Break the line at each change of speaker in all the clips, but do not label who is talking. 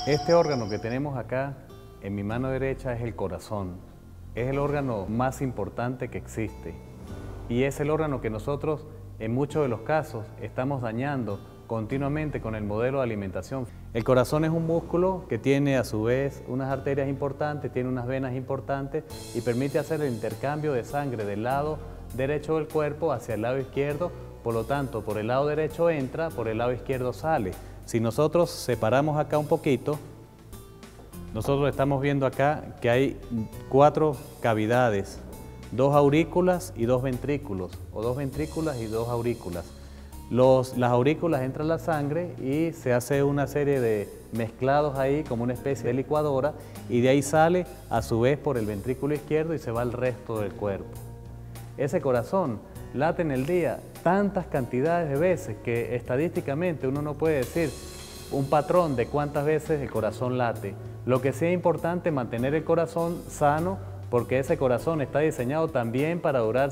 Este órgano que tenemos acá en mi mano derecha es el corazón. Es el órgano más importante que existe y es el órgano que nosotros en muchos de los casos estamos dañando continuamente con el modelo de alimentación. El corazón es un músculo que tiene a su vez unas arterias importantes, tiene unas venas importantes y permite hacer el intercambio de sangre del lado derecho del cuerpo hacia el lado izquierdo. Por lo tanto, por el lado derecho entra, por el lado izquierdo sale. Si nosotros separamos acá un poquito, nosotros estamos viendo acá que hay 4 cavidades, 2 aurículas y 2 ventrículos, o 2 ventrículas y 2 aurículas. Las aurículas entra la sangre y se hace una serie de mezclados ahí como una especie de licuadora y de ahí sale a su vez por el ventrículo izquierdo y se va al resto del cuerpo. Ese corazón late en el día tantas cantidades de veces que estadísticamente uno no puede decir un patrón de cuántas veces el corazón late. Lo que sí es importante es mantener el corazón sano porque ese corazón está diseñado también para durar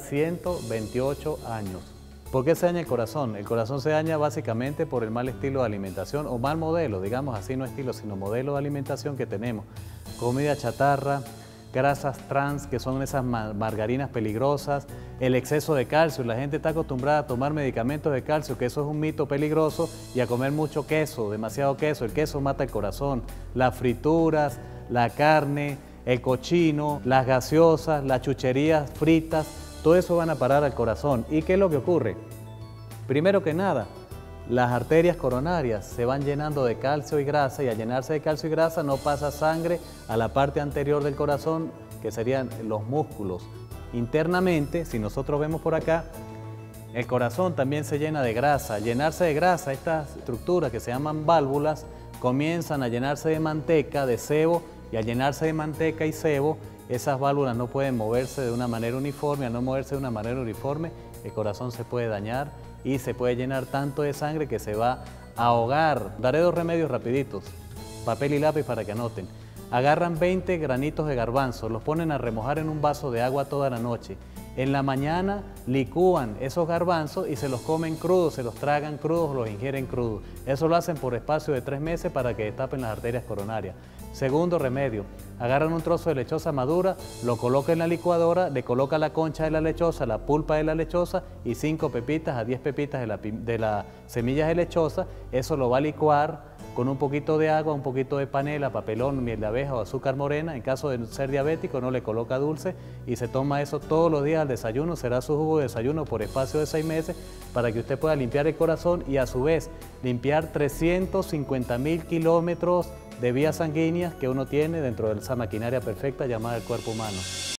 128 años. ¿Por qué se daña el corazón? El corazón se daña básicamente por el mal estilo de alimentación o mal modelo, digamos así, no estilo, sino modelo de alimentación que tenemos. Comida chatarra, grasas trans, que son esas margarinas peligrosas, el exceso de calcio. La gente está acostumbrada a tomar medicamentos de calcio, que eso es un mito peligroso, y a comer mucho queso, demasiado queso. El queso mata el corazón. Las frituras, la carne, el cochino, las gaseosas, las chucherías fritas, todo eso van a parar al corazón. ¿Y qué es lo que ocurre? Primero que nada, las arterias coronarias se van llenando de calcio y grasa y al llenarse de calcio y grasa no pasa sangre a la parte anterior del corazón, que serían los músculos. Internamente, si nosotros vemos por acá, el corazón también se llena de grasa. Al llenarse de grasa, estas estructuras que se llaman válvulas comienzan a llenarse de manteca, de sebo, y al llenarse de manteca y sebo, esas válvulas no pueden moverse de una manera uniforme. Al no moverse de una manera uniforme, el corazón se puede dañar y se puede llenar tanto de sangre que se va a ahogar. Daré 2 remedios rapiditos, papel y lápiz para que anoten. Agarran 20 granitos de garbanzo, los ponen a remojar en un vaso de agua toda la noche. En la mañana licúan esos garbanzos y se los comen crudos, se los tragan crudos o los ingieren crudos. Eso lo hacen por espacio de 3 meses para que destapen las arterias coronarias. Segundo remedio, agarran un trozo de lechosa madura, lo colocan en la licuadora, le colocan la concha de la lechosa, la pulpa de la lechosa y 5 pepitas a 10 pepitas de las semillas de lechosa. Eso lo va a licuar con un poquito de agua, un poquito de panela, papelón, miel de abeja o azúcar morena. En caso de ser diabético no le coloca dulce y se toma eso todos los días al desayuno. Será su jugo de desayuno por espacio de 6 meses para que usted pueda limpiar el corazón y a su vez limpiar 350.000 kilómetros de vías sanguíneas que uno tiene dentro de esa maquinaria perfecta llamada el cuerpo humano.